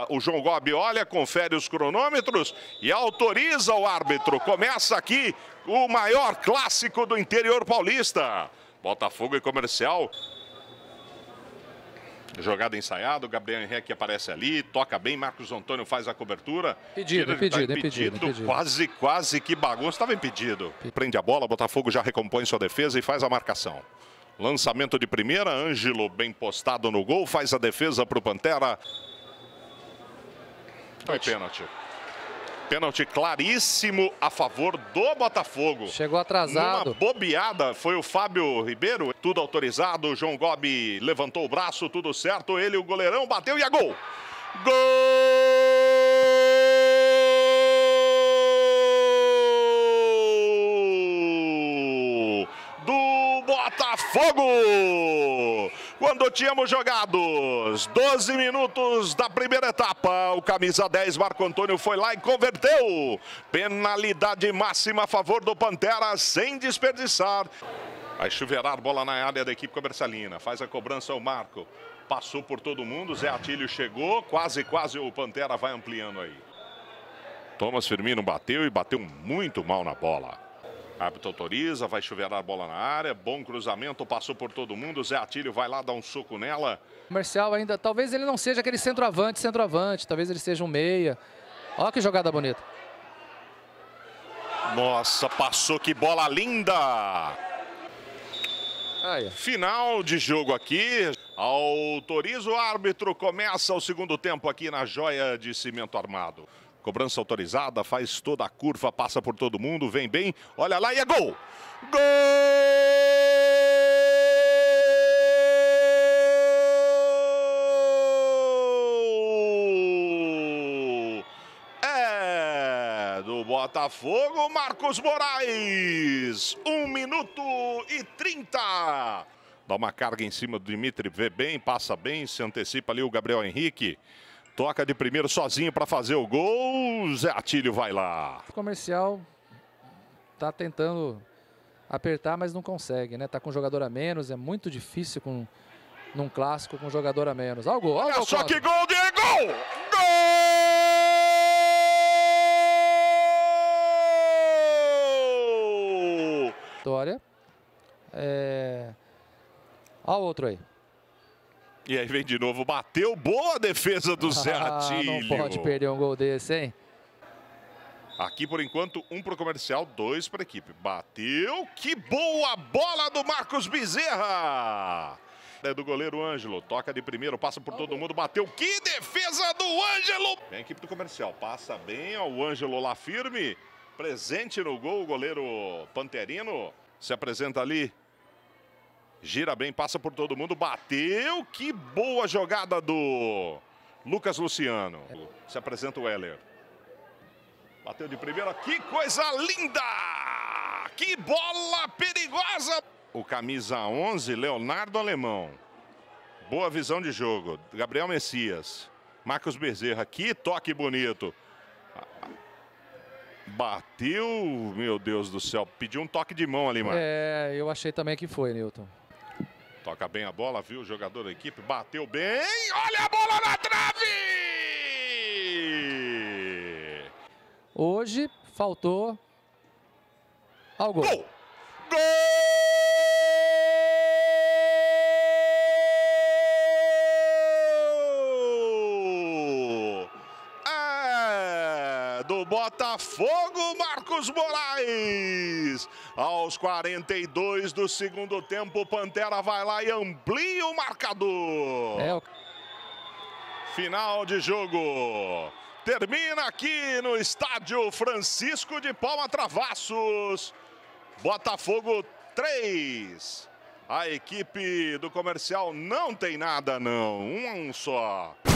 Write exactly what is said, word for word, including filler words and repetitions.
o João Gobi olha, confere os cronômetros e autoriza o árbitro. Começa aqui o maior clássico do interior paulista. Botafogo e Comercial. Jogada ensaiada, o Gabriel Henrique aparece ali, toca bem, Marcos Antônio faz a cobertura. Impedido, impedido, tá impedido, impedido. Quase, quase que bagunça, estava impedido. Prende a bola, Botafogo já recompõe sua defesa e faz a marcação. Lançamento de primeira, Ângelo bem postado no gol, faz a defesa para o Pantera. Foi pênalti. Pênalti claríssimo a favor do Botafogo. Chegou atrasado. Uma bobeada, foi o Fábio Ribeiro. Tudo autorizado, o João Gobi levantou o braço, tudo certo. Ele, o goleirão, bateu e é gol. Gol do Botafogo! Quando tínhamos jogados doze minutos da primeira etapa, o camisa dez, Marco Antônio, foi lá e converteu. Penalidade máxima a favor do Pantera, sem desperdiçar. Vai chuveirar, bola na área da equipe comercialina. Faz a cobrança o Marco. Passou por todo mundo, Zé Atílio chegou, quase, quase o Pantera vai ampliando aí. Thomas Firmino bateu e bateu muito mal na bola. Árbitro autoriza, vai chuveirar a bola na área, bom cruzamento, passou por todo mundo, Zé Atílio vai lá dar um soco nela. Comercial ainda, talvez ele não seja aquele centroavante, centroavante, talvez ele seja um meia. Olha que jogada bonita. Nossa, passou, que bola linda! Aí. Final de jogo aqui, autoriza o árbitro, começa o segundo tempo aqui na Joia de Cimento Armado. Cobrança autorizada, faz toda a curva, passa por todo mundo, vem bem, olha lá e é gol! Gol! É do Botafogo, Marcos Moraes! um minuto e trinta. Dá uma carga em cima do Dimitri, vê bem, passa bem, se antecipa ali o Gabriel Henrique. Toca de primeiro sozinho para fazer o gol. Zé Atílio vai lá. O Comercial tá tentando apertar, mas não consegue, né? Tá com jogador a menos, é muito difícil com, num clássico com jogador a menos. Olha o gol, olha o gol. Olha só que gol, Diego! Gol! Vitória. É... Olha o outro aí. E aí vem de novo, bateu, boa defesa do Zé Atílio. Ah, não pode perder um gol desse, hein? Aqui, por enquanto, um para o Comercial, dois para a equipe. Bateu, que boa bola do Marcos Bezerra. É do goleiro Ângelo, toca de primeiro, passa por todo mundo, bateu, que defesa do Ângelo. Vem a equipe do Comercial, passa bem, ó, o Ângelo lá firme, presente no gol, o goleiro Panterino se apresenta ali. Gira bem, passa por todo mundo, bateu, que boa jogada do Lucas Luciano. Se apresenta o Heller. Bateu de primeira, que coisa linda! Que bola perigosa! O camisa onze, Leonardo Alemão. Boa visão de jogo. Gabriel Messias. Marcos Bezerra, que toque bonito. Bateu, meu Deus do céu, pediu um toque de mão ali, mano. É, eu achei também que foi, Newton. Toca bem a bola, viu? O jogador da equipe bateu bem. Olha a bola na trave! Hoje faltou ao gol. Gol! Gol! É do Botafogo, Marcos Moraes. Aos quarenta e dois do segundo tempo, o Pantera vai lá e amplia o marcador. É o... Final de jogo. Termina aqui no estádio Francisco de Paula Travassos. Botafogo três. A equipe do Comercial não tem nada, não. Um só.